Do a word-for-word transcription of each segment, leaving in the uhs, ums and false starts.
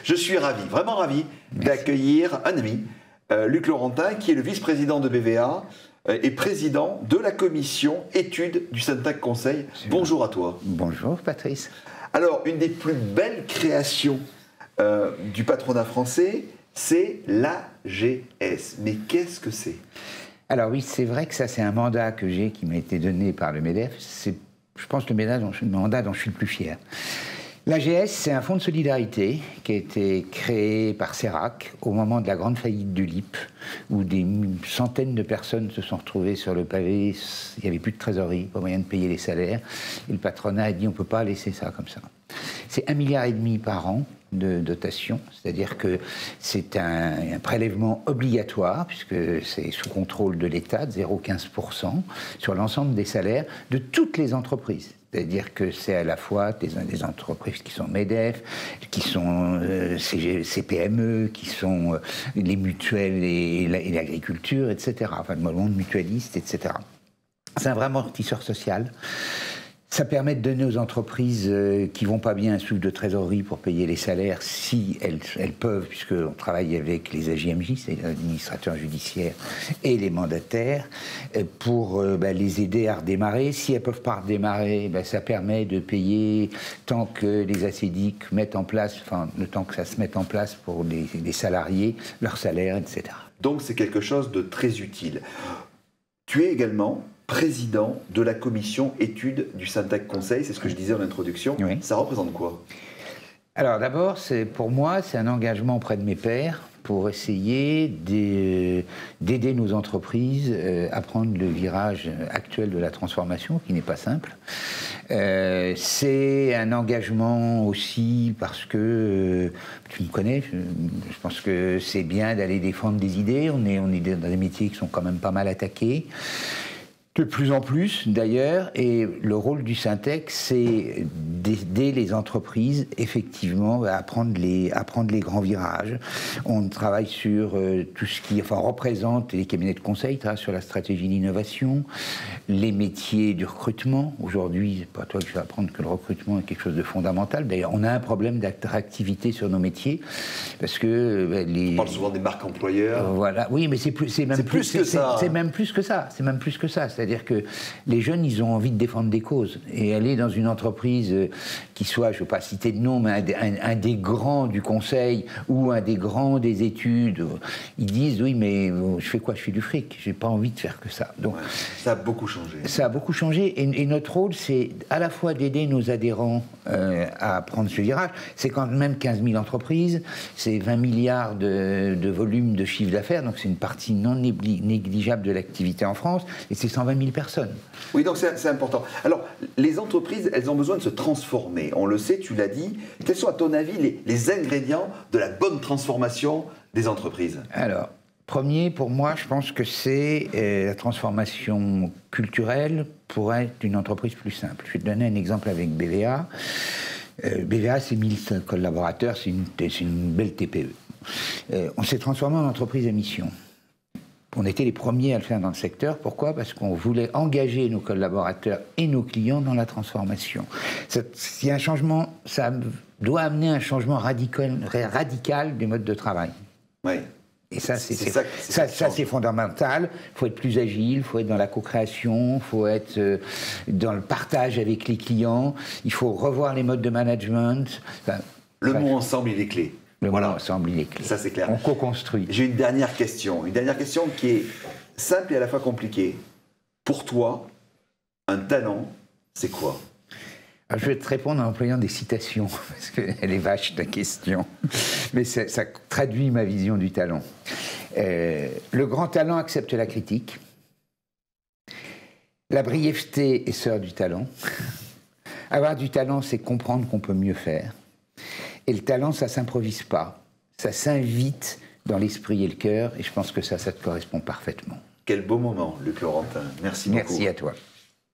Je suis ravi, vraiment ravi d'accueillir un ami, euh, Luc Laurentin, qui est le vice-président de B V A euh, et président de la commission études du Syntec Conseil. Bonjour à toi. Bonjour Patrice. Alors, une des plus belles créations euh, du patronat français, c'est l'A G S. Mais qu'est-ce que c'est? Alors oui, c'est vrai que ça, c'est un mandat que j'ai, qui m'a été donné par le MEDEF. C'est, je pense, le mandat dont, le mandat dont je suis le plus fier. L'A G S, c'est un fonds de solidarité qui a été créé par CERAC au moment de la grande faillite du L I P, où des centaines de personnes se sont retrouvées sur le pavé. Il n'y avait plus de trésorerie, pas moyen de payer les salaires. Et le patronat a dit, on ne peut pas laisser ça comme ça. C'est un milliard et demi par an de dotation, c'est-à-dire que c'est un, un prélèvement obligatoire, puisque c'est sous contrôle de l'État, de zéro virgule quinze pour cent, sur l'ensemble des salaires de toutes les entreprises. C'est-à-dire que c'est à la fois des, des entreprises qui sont MEDEF, qui sont euh, C P M E, qui sont euh, les mutuelles et, et l'agriculture, et cetera. Enfin, le monde mutualiste, et cetera. C'est un vrai amortisseur social. Ça permet de donner aux entreprises euh, qui vont pas bien un souffle de trésorerie pour payer les salaires, si elles, elles peuvent, puisqu'on travaille avec les A J M J, c'est les administrateurs judiciaires, et les mandataires, euh, pour euh, bah, les aider à redémarrer. Si elles peuvent pas redémarrer, bah, ça permet de payer tant que les acédiques mettent en place, enfin, le temps que ça se mette en place pour les, les salariés, leur salaire, et cetera. Donc c'est quelque chose de très utile. Tu es également président de la commission études du Syntec Conseil, c'est ce que je disais en introduction. Oui. Ça représente quoi? Alors d'abord, pour moi, c'est un engagement auprès de mes pairs pour essayer d'aider nos entreprises à prendre le virage actuel de la transformation, qui n'est pas simple. Euh, c'est un engagement aussi parce que, euh, tu me connais, je, je pense que c'est bien d'aller défendre des idées. On est, on est dans des métiers qui sont quand même pas mal attaqués. De plus en plus, d'ailleurs, et le rôle du Syntec, c'est d'aider les entreprises, effectivement, à prendre les, à prendre les grands virages. On travaille sur euh, tout ce qui, enfin, on représente les cabinets de conseil, sur la stratégie d'innovation, les métiers du recrutement. Aujourd'hui, c'est pas toi que je vais apprendre que le recrutement est quelque chose de fondamental. D'ailleurs, on a un problème d'attractivité sur nos métiers, parce que bah, les... On parle souvent des marques employeurs. Euh, voilà, oui, mais c'est plus, c'est même plus, plus que ça. C'est même plus que ça. C'est même plus que ça. C'est-à-dire que les jeunes, ils ont envie de défendre des causes. Et aller dans une entreprise qui soit, je ne veux pas citer de nom, mais un, un, un des grands du conseil ou un des grands des études, ils disent, oui, mais je fais quoi? Je fais du fric. Je n'ai pas envie de faire que ça. Donc, ouais, ça a beaucoup changé. Ça a beaucoup changé. Et, et notre rôle, c'est à la fois d'aider nos adhérents euh, à prendre ce virage. C'est quand même quinze mille entreprises, c'est vingt milliards de, de volume de chiffre d'affaires, donc c'est une partie non négligeable de l'activité en France, et c'est cent vingt mille personnes. Oui, donc c'est important. Alors, les entreprises, elles ont besoin de se transformer. On le sait, tu l'as dit. Quels sont, à ton avis, les, les ingrédients de la bonne transformation des entreprises? Alors, premier, pour moi, je pense que c'est euh, la transformation culturelle pour être une entreprise plus simple. Je vais te donner un exemple avec B V A. Euh, B V A, c'est mille collaborateurs, c'est une, une belle T P E. Euh, on s'est transformé en entreprise à mission. On était les premiers à le faire dans le secteur. Pourquoi? Parce qu'on voulait engager nos collaborateurs et nos clients dans la transformation. Il y a un changement, ça doit amener un changement radical, radical des modes de travail. Oui. Et ça, c'est ça, ça, ça, ça fondamental. Il faut être plus agile, il faut être dans la co-création, il faut être euh, dans le partage avec les clients, il faut revoir les modes de management. Enfin, le mot ensemble, il est clé. Le voilà. Mot ensemble, il est clé. Ça, c'est clair. On co-construit. J'ai une dernière question. Une dernière question qui est simple et à la fois compliquée. Pour toi, un talent, c'est quoi? Alors, je vais te répondre en employant des citations, parce qu'elle est vache, ta question. Mais ça, ça traduit ma vision du talent. Euh, le grand talent accepte la critique. La brièveté est sœur du talent. Avoir du talent, c'est comprendre qu'on peut mieux faire. Et le talent, ça ne s'improvise pas. Ça s'invite dans l'esprit et le cœur. Et je pense que ça, ça te correspond parfaitement. Quel beau moment, Luc Laurentin. Merci beaucoup. Merci à toi.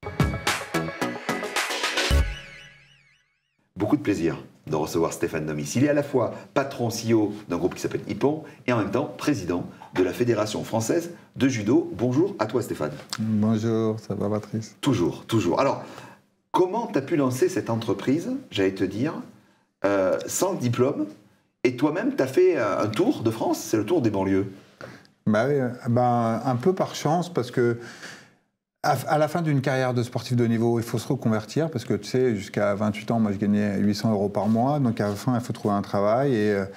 Beaucoup de plaisir de recevoir Stéphane Nomis. Il est à la fois patron C E O d'un groupe qui s'appelle Hippon et en même temps président de la Fédération française de judo. Bonjour à toi, Stéphane. Bonjour, ça va, Patrice? Toujours, toujours. Alors, comment tu as pu lancer cette entreprise, j'allais te dire, euh, sans le diplôme Et toi-même, tu as fait un tour de France, c'est le tour des banlieues. Bah oui, bah, un peu par chance, parce que à, à la fin d'une carrière de sportif de haut niveau, il faut se reconvertir, parce que tu sais, jusqu'à vingt-huit ans, moi je gagnais huit cents euros par mois, donc à la fin, il faut trouver un travail. Et euh,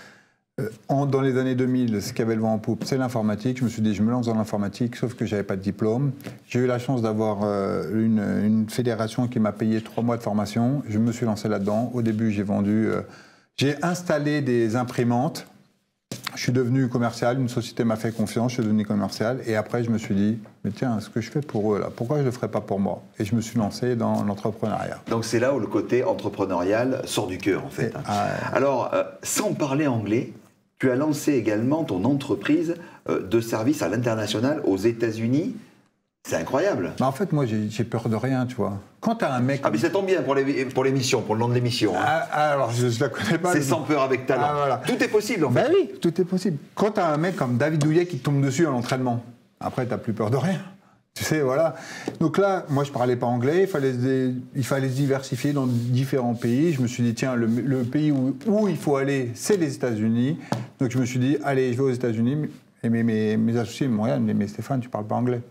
en, dans les années deux mille, ce qui avait le vent en poupe, c'est l'informatique. Je me suis dit, je me lance dans l'informatique, sauf que je n'avais pas de diplôme. J'ai eu la chance d'avoir euh, une, une fédération qui m'a payé trois mois de formation. Je me suis lancé là-dedans. Au début, j'ai vendu, euh, j'ai installé des imprimantes. Je suis devenu commercial, une société m'a fait confiance, je suis devenu commercial. Et après, je me suis dit, mais tiens, ce que je fais pour eux, là, pourquoi je ne le ferais pas pour moi? Et je me suis lancé dans l'entrepreneuriat. Donc c'est là où le côté entrepreneurial sort du cœur, en fait. Ah, alors, euh, sans parler anglais, tu as lancé également ton entreprise euh, de service à l'international aux États-Unis. C'est incroyable. Bah en fait, moi, j'ai peur de rien, tu vois. Quand tu as un mec... Ah, mais ça tombe bien pour l'émission, pour, pour le nom de l'émission. Hein. Ah, alors, je ne la connais pas. C'est sans peur avec talent. Ah, voilà. Tout est possible, en fait. Ben oui, tout est possible. Quand tu as un mec comme David Douillet qui te tombe dessus à l'entraînement, après, tu n'as plus peur de rien. Tu sais, voilà. Donc là, moi, je ne parlais pas anglais. Il fallait, se, il fallait se diversifier dans différents pays. Je me suis dit, tiens, le, le pays où, où il faut aller, c'est les États-Unis. Donc, je me suis dit, allez, je vais aux États-Unis. Et mes, mes, mes associés me regardent, mais, mais Stéphane, tu ne parles pas anglais.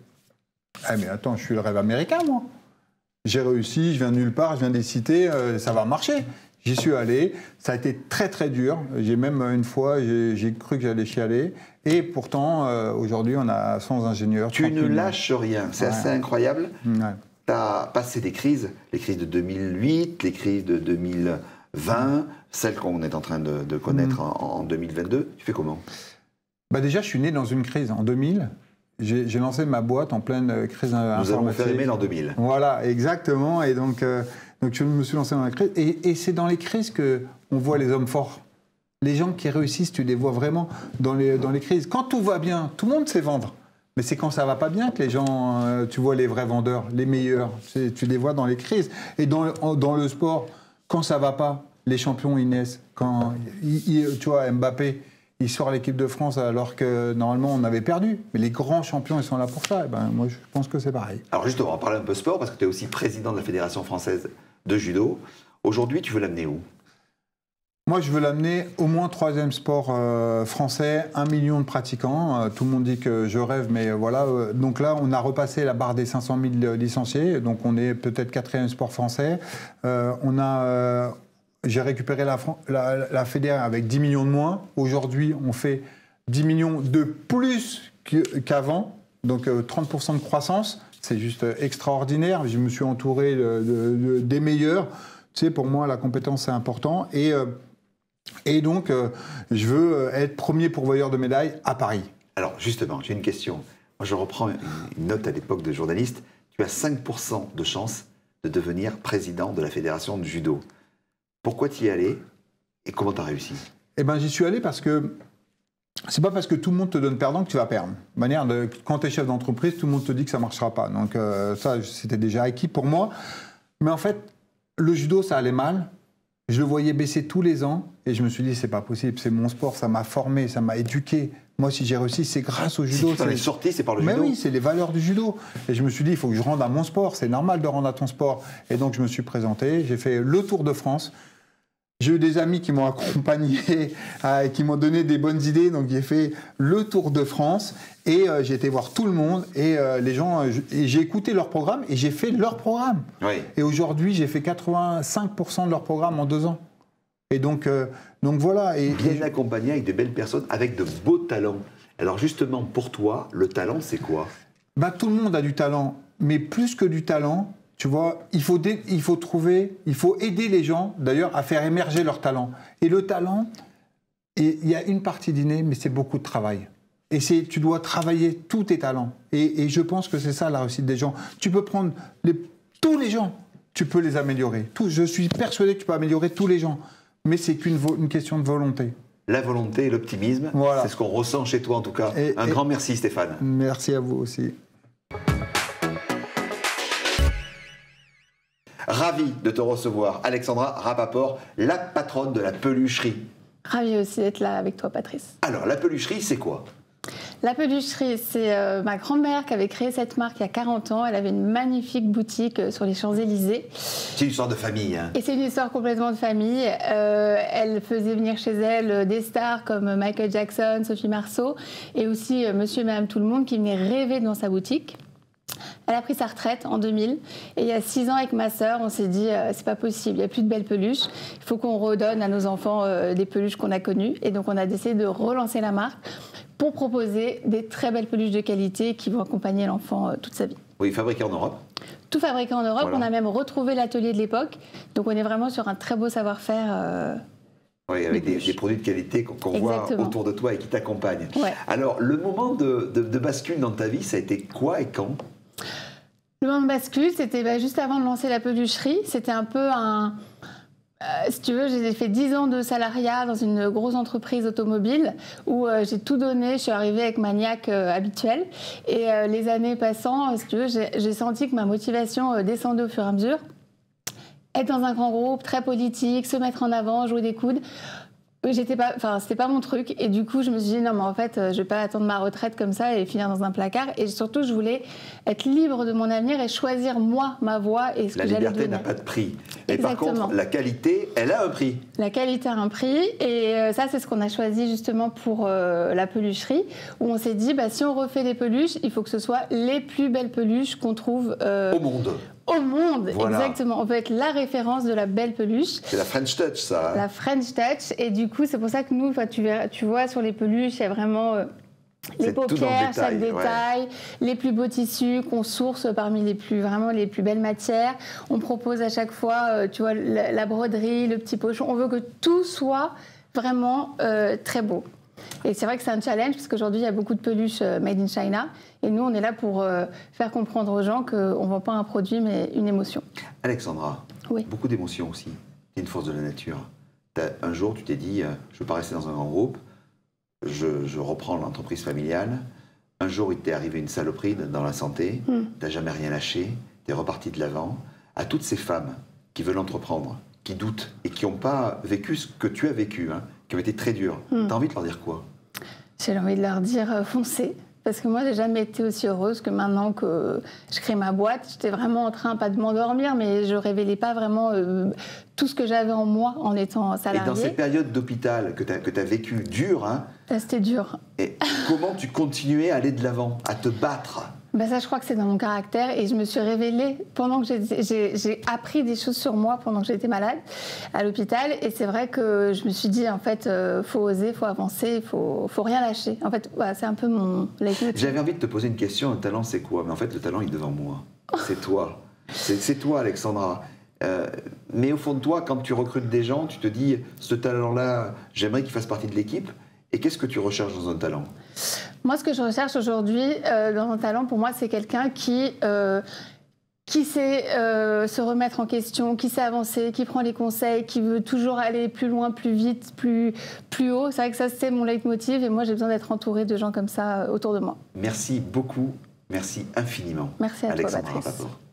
Ah mais attends, je suis le rêve américain, moi. J'ai réussi, je viens de nulle part, je viens des cités, euh, ça va marcher. J'y suis allé, ça a été très très dur. J'ai même une fois, j'ai cru que j'allais chialer. Et pourtant, euh, aujourd'hui, on a cent ingénieurs. Tu ne lâches rien, c'est ouais. assez incroyable. Ouais. Tu as passé des crises, les crises de deux mille huit, les crises de deux mille vingt, celles qu'on est en train de, de connaître mmh. en, en deux mille vingt-deux. Tu fais comment? Bah déjà, je suis né dans une crise en deux mille. J'ai lancé ma boîte en pleine crise informatique. Nous avons fait aimer l'an deux mille. Voilà, exactement. Et donc, euh, donc, je me suis lancé dans la crise. Et, et c'est dans les crises qu'on voit les hommes forts. Les gens qui réussissent, tu les vois vraiment dans les, dans les crises. Quand tout va bien, tout le monde sait vendre. Mais c'est quand ça va pas bien que les gens, euh, tu vois les vrais vendeurs, les meilleurs. Tu les vois dans les crises. Et dans, dans le sport, quand ça va pas, les champions, ils naissent. Quand, ils, ils, tu vois, Mbappé... il sort l'équipe de France alors que normalement on avait perdu. Mais les grands champions, ils sont là pour ça. Et ben, moi, je pense que c'est pareil. Alors justement, on va parler un peu sport parce que tu es aussi président de la Fédération française de judo. Aujourd'hui, tu veux l'amener où? Moi, je veux l'amener au moins troisième sport euh, français, un million de pratiquants. Euh, tout le monde dit que je rêve, mais euh, voilà. Euh, donc là, on a repassé la barre des cinq cent mille licenciés. Donc on est peut-être quatrième sport français. Euh, on a... Euh, J'ai récupéré la, la, la fédération avec dix millions de moins. Aujourd'hui, on fait dix millions de plus qu'avant. Donc euh, trente pour cent de croissance. C'est juste extraordinaire. Je me suis entouré de, de, de, des meilleurs. Tu sais, pour moi, la compétence, c'est important. Et, euh, et donc, euh, je veux être premier pourvoyeur de médailles à Paris. Alors, justement, j'ai une question. Moi, je reprends une, une note à l'époque de journaliste. Tu as cinq pour cent de chance de devenir président de la fédération de judo. Pourquoi tu y es allé et comment tu as réussi? Eh bien, j'y suis allé parce que c'est pas parce que tout le monde te donne perdant que tu vas perdre. De manière de, quand tu es chef d'entreprise, tout le monde te dit que ça ne marchera pas. Donc euh, ça, c'était déjà acquis pour moi. Mais en fait, le judo, ça allait mal. Je le voyais baisser tous les ans et je me suis dit, c'est pas possible, c'est mon sport, ça m'a formé, ça m'a éduqué. Moi, si j'ai réussi, c'est grâce au judo. Si tu en es sorti, c'est par le Mais judo. oui, c'est les valeurs du judo. Et je me suis dit, il faut que je rende à mon sport. C'est normal de rendre à ton sport. Et donc, je me suis présenté. J'ai fait le Tour de France. J'ai eu des amis qui m'ont accompagné, euh, qui m'ont donné des bonnes idées. Donc, j'ai fait le Tour de France et euh, j'ai été voir tout le monde. Et euh, les gens, euh, j'ai écouté leur programme et j'ai fait leur programme. Oui. Et aujourd'hui, j'ai fait quatre-vingt-cinq pour cent de leur programme en deux ans. Et donc, euh, donc voilà. Et, Bien et... accompagné avec de belles personnes, avec de beaux talents. Alors justement, pour toi, le talent, c'est quoi? Bah, tout le monde a du talent, mais plus que du talent, tu vois, il faut, dé... il faut trouver, il faut aider les gens, d'ailleurs, à faire émerger leur talent. Et le talent, il y a une partie d'inné, mais c'est beaucoup de travail. Et tu dois travailler tous tes talents. Et, et je pense que c'est ça la réussite des gens. Tu peux prendre les... tous les gens, tu peux les améliorer. Tout, je suis persuadé que tu peux améliorer tous les gens. Mais c'est qu'une vo... une question de volonté. La volonté et l'optimisme, voilà. C'est ce qu'on ressent chez toi en tout cas. Et, Un et... grand merci Stéphane. Merci à vous aussi. Ravi de te recevoir, Alexandra Rapaport, la patronne de la pelucherie. Ravi aussi d'être là avec toi, Patrice. Alors, la pelucherie, c'est quoi? La pelucherie, c'est euh, ma grand-mère qui avait créé cette marque il y a quarante ans. Elle avait une magnifique boutique sur les Champs-Élysées. C'est une histoire de famille. Hein. Et c'est une histoire complètement de famille. Euh, elle faisait venir chez elle des stars comme Michael Jackson, Sophie Marceau, et aussi euh, Monsieur et Madame Tout-le-Monde qui venaient rêver dans sa boutique. Elle a pris sa retraite en deux mille. Et il y a six ans, avec ma sœur, on s'est dit euh, c'est pas possible, il n'y a plus de belles peluches. Il faut qu'on redonne à nos enfants euh, des peluches qu'on a connues. Et donc, on a décidé de relancer la marque pour proposer des très belles peluches de qualité qui vont accompagner l'enfant euh, toute sa vie. Oui, fabriqué en Europe. Tout fabriqué en Europe. Voilà. On a même retrouvé l'atelier de l'époque. Donc, on est vraiment sur un très beau savoir-faire. Euh, Oui, avec des, des produits de qualité qu'on qu'on voit autour de toi et qui t'accompagnent. Ouais. Alors, le moment de, de, de bascule dans ta vie, ça a été quoi et quand? Le moment de bascule, c'était bah, juste avant de lancer la pelucherie. C'était un peu un... Euh, si tu veux, j'ai fait dix ans de salariat dans une grosse entreprise automobile où euh, j'ai tout donné. Je suis arrivée avec ma niaque euh, habituelle. Et euh, les années passant, si tu veux, j'ai senti que ma motivation euh, descendait au fur et à mesure. Être dans un grand groupe, très politique, se mettre en avant, jouer des coudes... J'étais pas, enfin, c'était pas mon truc. Et du coup, je me suis dit, non, mais en fait, je vais pas attendre ma retraite comme ça et finir dans un placard. Et surtout, je voulais être libre de mon avenir et choisir, moi, ma voie et ce la que j'allais liberté n'a pas de prix. Et Exactement. par contre, la qualité, elle a un prix. La qualité a un prix. Et euh, ça, c'est ce qu'on a choisi justement pour euh, la pelucherie, où on s'est dit, bah, si on refait des peluches, il faut que ce soit les plus belles peluches qu'on trouve euh, au monde. Au monde, voilà. Exactement. On peut être la référence de la belle peluche. C'est la French Touch, ça. Hein. La French Touch. Et du coup, c'est pour ça que nous, tu, tu vois, sur les peluches, il y a vraiment euh, les paupières, chaque détail, ouais. Les plus beaux tissus qu'on source parmi les plus, vraiment les plus belles matières. On propose à chaque fois, euh, tu vois, la, la broderie, le petit pochon. On veut que tout soit vraiment euh, très beau. Et c'est vrai que c'est un challenge, parce qu'aujourd'hui, il y a beaucoup de peluches made in China. Et nous, on est là pour euh, faire comprendre aux gens qu'on ne vend pas un produit, mais une émotion. Alexandra, oui. Beaucoup d'émotions aussi. C'est une force de la nature. Un jour, tu t'es dit, euh, je ne veux pas rester dans un grand groupe, je, je reprends l'entreprise familiale. Un jour, il t'est arrivé une saloperie dans la santé, mm. tu n'as jamais rien lâché, tu es reparti de l'avant. À toutes ces femmes qui veulent entreprendre, qui doutent et qui n'ont pas vécu ce que tu as vécu, hein, qui ont été très dures, mm. tu as envie de leur dire quoi? J'ai envie de leur dire euh, foncez. Parce que moi, j'ai jamais été aussi heureuse que maintenant que je crée ma boîte. J'étais vraiment en train, pas de m'endormir, mais je révélais pas vraiment euh, tout ce que j'avais en moi en étant salariée. Et dans ces périodes d'hôpital que tu as, que tu as vécues dures, hein, c'était dur. Et comment tu continuais à aller de l'avant, à te battre? Ben ça, je crois que c'est dans mon caractère, et je me suis révélée pendant que j'ai appris des choses sur moi pendant que j'étais malade à l'hôpital, et c'est vrai que je me suis dit, en fait, euh, faut oser, faut avancer, faut, faut rien lâcher. En fait, ouais, c'est un peu mon leitmotiv. J'avais envie de te poser une question, un talent c'est quoi? Mais en fait, le talent il est devant moi. C'est toi. C'est toi, Alexandra. Euh, mais au fond de toi, quand tu recrutes des gens, tu te dis, ce talent-là, j'aimerais qu'il fasse partie de l'équipe. Et qu'est-ce que tu recherches dans un talent? Moi, ce que je recherche aujourd'hui euh, dans un talent, pour moi, c'est quelqu'un qui, euh, qui sait euh, se remettre en question, qui sait avancer, qui prend les conseils, qui veut toujours aller plus loin, plus vite, plus, plus haut. C'est vrai que ça, c'est mon leitmotiv, et moi, j'ai besoin d'être entourée de gens comme ça euh, autour de moi. Merci beaucoup, merci infiniment. Merci à Alexandra toi, Patrice. Rapaport.